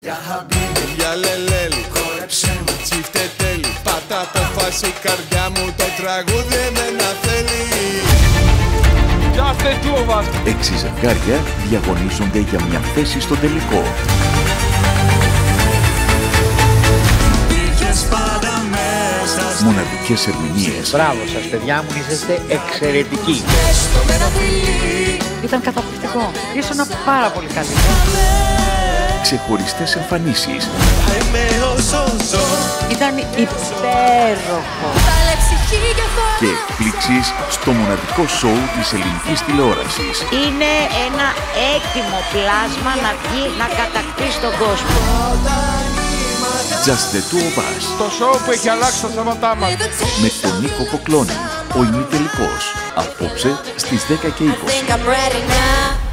Για λελέλη, κόρεψε με τσίφτε τέλει. Πάτα αποφάσει η καρδιά μου, το τραγούδι εμένα θέλει. Just the two of us. 6 ζευγάρια διαγωνίζονται για μια θέση στο τελικό. Μοναδικές ερμηνείες. Μπράβο σας παιδιά μου, είσαστε εξαιρετικοί. Ήταν καταπληκτικό. Ήσουν πάρα πολύ καλή. Ξεχωριστές εμφανίσεις. Ήταν υπέροχο. Και εκπλήξεις στο μοναδικό σοου της ελληνικής τηλεόρασης. Είναι ένα έτοιμο πλάσμα να βγει να κατακτήσει τον κόσμο. Just the two of us. Το σοου που έχει αλλάξει τα σώματά μας. Με τον Νίκο Κοκλώνη. Ο ημιτελικός. Απόψε στις 10:20.